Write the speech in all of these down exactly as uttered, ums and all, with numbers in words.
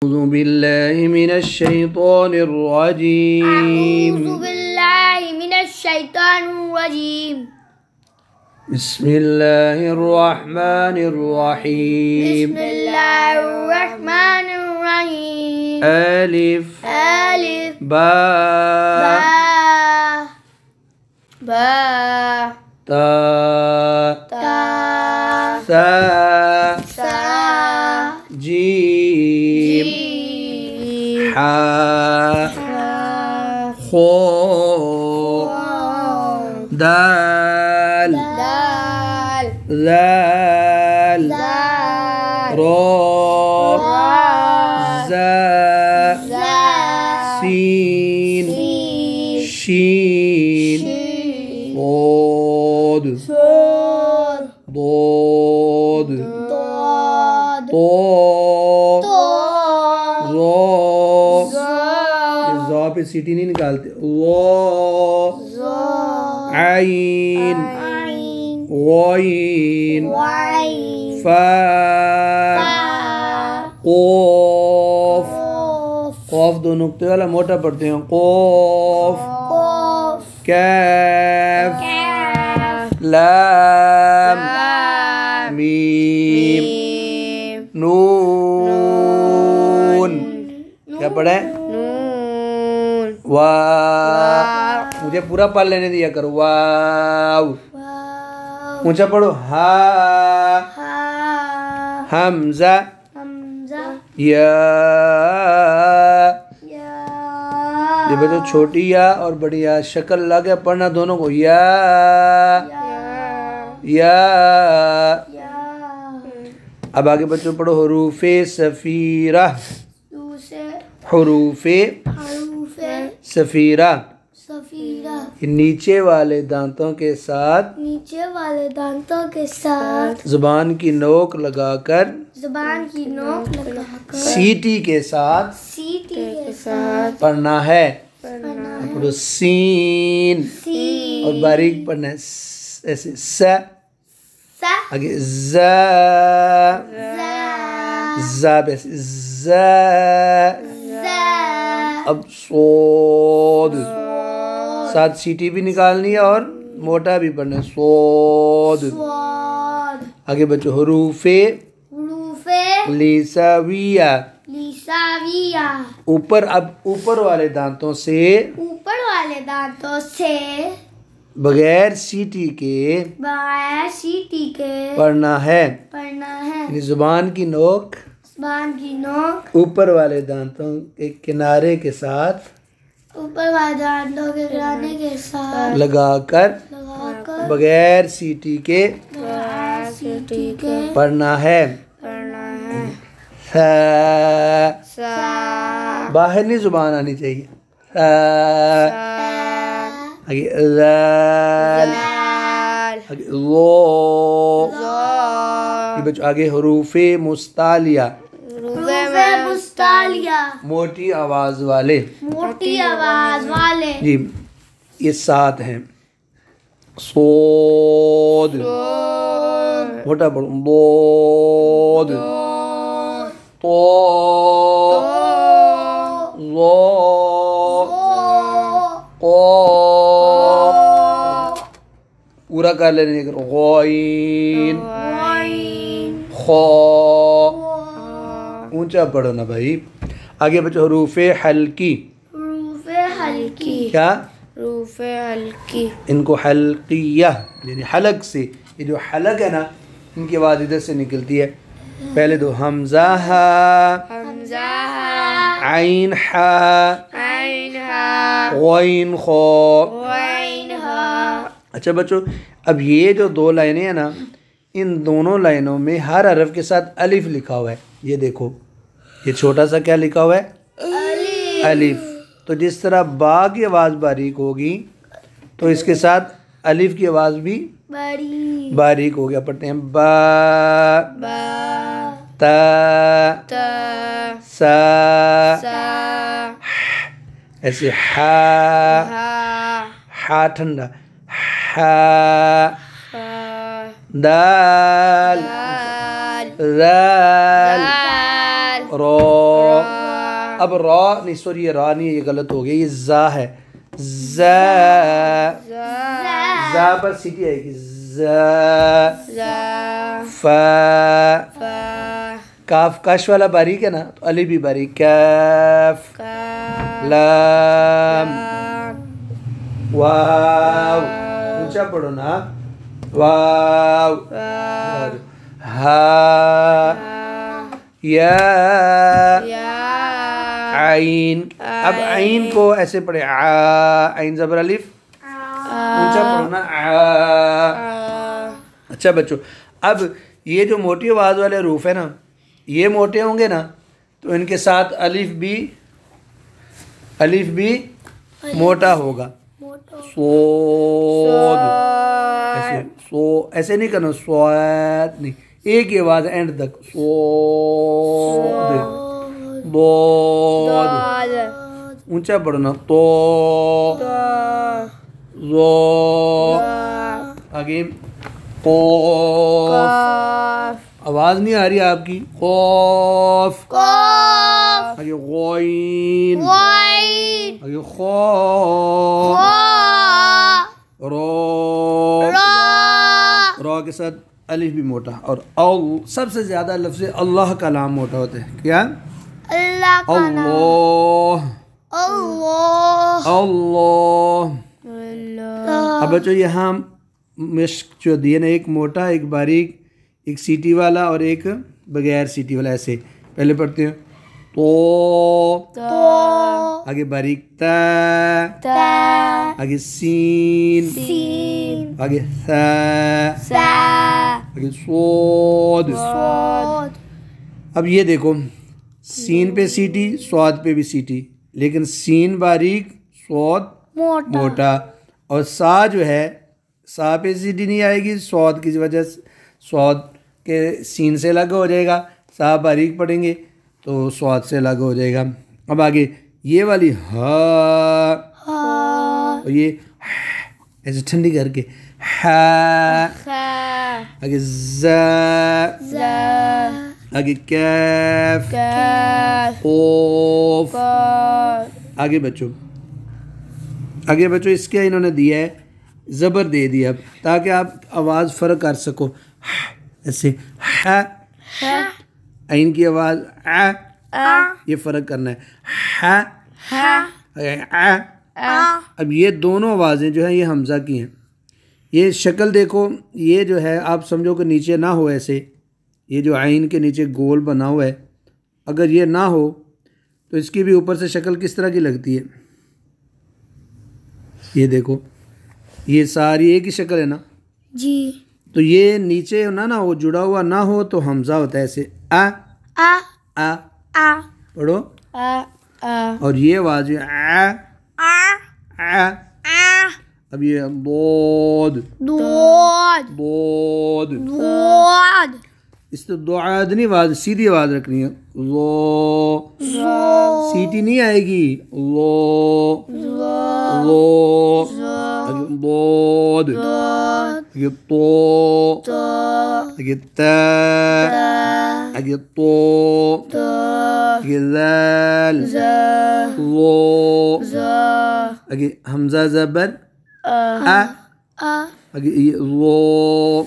अऊज़ु बिल्लाहि मिनश शैतानिर रजीम। अऊज़ु बिल्लाहि मिनश शैतानिर रजीम। बिस्मिल्लाहिर रहमानिर रहीम। बिस्मिल्लाहिर रहमानिर रहीम। अलिफ अलिफ बा बा ता ता सा सा जीम जीम हा हा खो दाल दाल ज़ाल दाल रा रा ज़ा ज़ा सीन सीन शीन शीन ओद सोद दोद दोद तो तो रो ज़ा ज़ा पे सीटी नहीं निकालते। वो ज़ा आइन आइन वाइन वाइन फा फा क़ाफ क़ाफ क़ाफ दो नुक्ते वाला मोटा पढ़ते हैं। क़ाफ क़ाफ कैफ कैफ लाम लाम मीम मीम नून क्या पढ़े? नून वाव। मुझे पूरा पढ़ लेने दिया करो। वाव। वाव ऊंचा पढ़ो। हा हा हमजा हमजा या या ये बच्चों छोटी या और बड़ी या शक्ल लगे पढ़ना दोनों को। या या या या अब आगे बच्चों पढ़ो। हुरूफे सफीरा दूसरे हुरूफे हरूफे सफीरा सफीरा ये नीचे वाले दांतों के साथ नीचे वाले दांतों के साथ जुबान की नोक लगाकर जुबान की नोक लगाकर सीटी के साथ सीटी के साथ पढ़ना है। पढ़ना है। पढ़ो सीन सीन और बारीक पढ़ना है। स- ऐसे स सा आगे ज जा जा पे ऐसे ज जा अब सोद साथ सीटी भी निकालनी है और मोटा भी पढ़ना है। सोद स्वाद आगे बच्चों हुरूफे हुरूफे लिसाविया लिसाविया ऊपर अब ऊपर वाले दांतों से ऊपर वाले दांतों से बगैर सीटी के बगैर सीटी के पढ़ना है। पढ़ना है। यानी जुबान की नोक जुबान की नोक ऊपर वाले दांतों के किनारे के साथ ऊपर वाले दांतों के किनारे के साथ लगाकर लगाकर बगैर सीटी के बगैर सीटी के पढ़ना है। पढ़ना है। सा सा बाहर नहीं जुबान आनी चाहिए। सा आगे लाल लाल आगे लो ये बच्चों आगे हुरूफे मुस्तालिया हुरूफे मुस्तालिया मोटी आवाज वाले मोटी आवाज वाले जी ये सात हैं। सोद मोटा पढ़ो। बोद तो लो पूरा कर लेने करो। गौइन खो ऊंचा पढ़ो ना भाई। आगे बच्चों हुरूफे हल्की हुरूफे हल्की क्या हुरूफे हल्की इनको हल्किया यानी हलक से ये जो हलक है ना इनकी आवाज़ इधर से निकलती है। पहले दो हमजा हा हमजा आइन हा आइन हा गौइन खो। वाइन हा अच्छा बच्चों अब ये जो दो लाइनें हैं ना इन दोनों लाइनों में हर हरफ के साथ अलिफ लिखा हुआ है। ये देखो ये छोटा सा क्या लिखा हुआ है? अलिफ अलिफ। तो जिस तरह बा की आवाज़ बारीक होगी तो इसके साथ अलिफ की आवाज़ भी बड़ी बारीक हो गया। पढ़ते हैं बा बा ता ता सा सा ऐसे हा हा हा ठंडा हा हा दाल दाल दाल दाल रो। अब रा नहीं, सॉरी ये रा नहीं है, ये गलत हो गया, ये जा है। जा जा पर सीटी आएगी। जा फा काफ कश वाला बारीक है ना, तो अली भी बारीक। कैफ लाम वाव, ऊंचा पढ़ो ना, वाव। हा या आइन। अब आइन को ऐसे पढ़े, आ आइन ज़बर अलिफ, ऊंचा पढ़ो ना, आ। अच्छा बच्चों, अब ये जो मोटी आवाज़ वाले रूफ है ना, ये मोटे होंगे ना, तो इनके साथ अलिफ भी अलिफ भी मोटा होगा। सोद ऐसे, सो ऐसे नहीं करना, स्वाद नहीं, एक ही आवाज़ एंड तक। सोद बोद, ऊंचा पढ़ना, तो जो आगे कोफ, आवाज नहीं आ रही आपकी, खौफ, आगे गोइन, आगे खौफ, रो, रो के साथ अलिफ भी मोटा। और अल, सबसे ज्यादा लफ्ज़ अल्लाह का नाम मोटा होता है। क्या? अल्लाह का नाम। अल्लाह अल्लाह अल्लाह। अब बच्चों यहाँ मिश्क जो दिए ना, एक मोटा, एक बारीक, एक सीटी वाला और एक बगैर सीटी वाला। ऐसे पहले पढ़ते हैं, तो, तो आगे बारीक ता, ता आगे सीन, सीन आगे सा, सा आगे सोद, सोद। अब ये देखो, सीन पे सीटी, स्वाद पे भी सीटी, लेकिन सीन बारीक, स्वाद मोटा, मोटा। और सा जो है, सा पे सीटी नहीं आएगी, स्वाद की वजह से स्वाद के सीन से अलग हो जाएगा। सा बारीक पढ़ेंगे तो स्वाद से अलग हो जाएगा। अब आगे ये वाली हा, और ये ऐसे ठंडी करके हा, आगे जा, आगे कैफ, कोफ। आगे बच्चों आगे बच्चों इसके इन्होंने दिया है ज़बर दे दिया, अब ताकि आप आवाज़ फ़र्क कर सको। ऐसे है, आइन की आवाज़ आ, ये फ़र्क करना है। है, आ। अब ये दोनों आवाज़ें जो हैं ये हमज़ा की हैं। ये शक्ल देखो, ये जो है आप समझो कि नीचे ना हो, ऐसे ये जो आइन के नीचे गोल बना हुआ है, अगर ये ना हो तो इसकी भी ऊपर से शक्ल किस तरह की लगती है। ये देखो, ये सारी एक ही शक्ल है ना जी। तो ये नीचे ना ना हो, जुड़ा हुआ ना हो तो हमजा होता है ऐसे आ, आ आ, आ पढ़ो। आ आ। और ये आवाज आ, आ आ, आ। अब ये बोद, दूध बोद। दूध। इस तो दो आद नहीं, आवाज सीधी आवाज रखनी है। लो, सीटी नहीं आएगी। लो, लो, आगे बोद, आगे तो, आगे ता, आगे तो, आगे ज़ाल, लो, आगे हमजा ज़बर आ, आगे ये लो,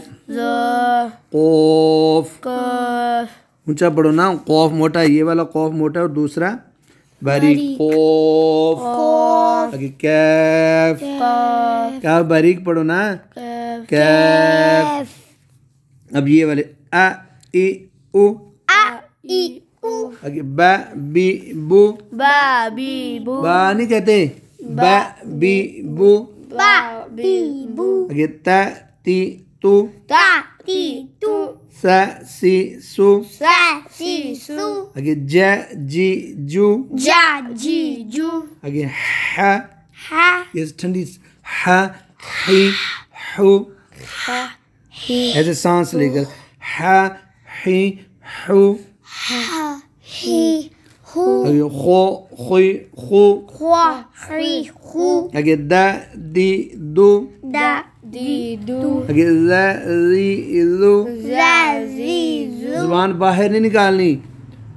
कौफ, ऊंचा पढ़ो ना, कौफ मोटा, ये वाला कौफ मोटा और दूसरा बारीक। कौफ, आगे कैफ, क्या बारीक पढ़ो ना, कैफ। अब ये वाले आ, ई, उ, आ ई उ। आगे बा, बी, बू, बा बी बू। बा नहीं कहते, बा, बी, बू, बा बी बू। आगे ता, ती, तू, ता ती तू। सा, सी, सु, सा सी सू। आगे जा, जी, जू, जा जी जू। आगे हा, हा ये ठंडी हा, ही, हु, हा ही ऐसे सांस लेकर हा, ही, हु, हा ही हु। आगे खो, खुई, खु, ख्वा ख्री खु। आगे दा, दी, दू, दा दी दू। आगे ज़ा, ज़ी, ज़ू। जा जी जू। ज़ुबान बाहर नहीं निकालनी,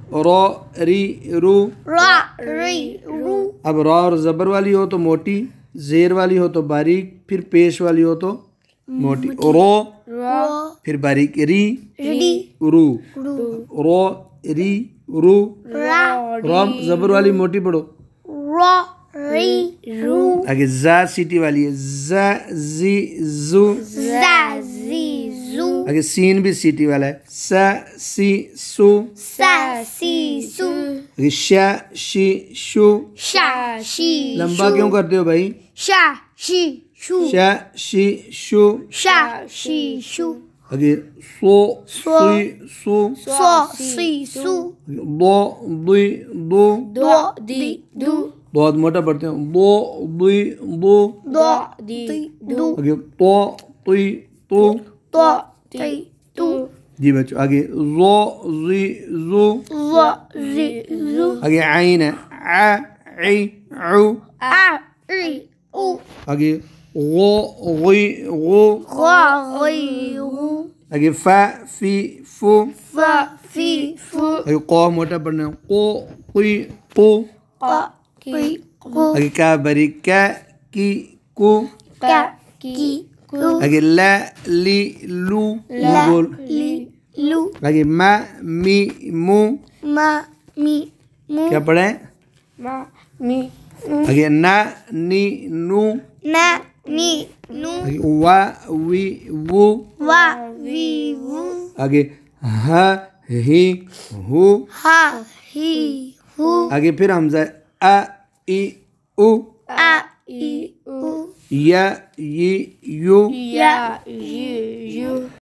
रो री रू। रा री रू। अब रा और ज़बर वाली हो तो मोटी, ज़ेर वाली हो तो बारीक, फिर पेश वाली हो तो मोटी। रो रो। फिर बारीक, री री रू। रू। रो री रू। रा रा ज़बर वाली मोटी पढ़ो। रो री रू। आगे जा सीटी वाली है, जा जी जू। जा जी जू। आगे सीन भी सीटी वाला है, सा सी सू। सा सी सू। आगे शा शी शू। शा शी लंबा क्यों करते हो भाई? शा शी शू। शा शी शू। शा शी शू। आगे सो सी सू। सो सी सू। दो दुई दो। दो दी दू। बहुत मोटा पढ़ते हैं, दो दुई दो। दो दी दू। आगे तो तुई तू। तो ती तू। जी बच्चों आगे जो जी जू। ज़ ज़ी ज़ू। आगे आइन है, आ आई ऊ। आ री ऊ। आगे गो गुई गो। ग गी गू। आगे फा फी फू। फ फी फू। आगे को मोटा पढ़ना है, को कुई कू। क की कू। आगे का बरी का की कू। का की कू। आगे ला ली लू ला बोल। ली लू। आगे मा मी मू। मा मी मू। क्या पढ़े? मा मी मू। आगे ना नी नू। ना नी नू। आगे वा वी वू। वा वी वू। आगे हा ही हू। हा ही हू। आगे फिर हमजा आ ई उ। आ ई उ। या ये यू। या यू यू।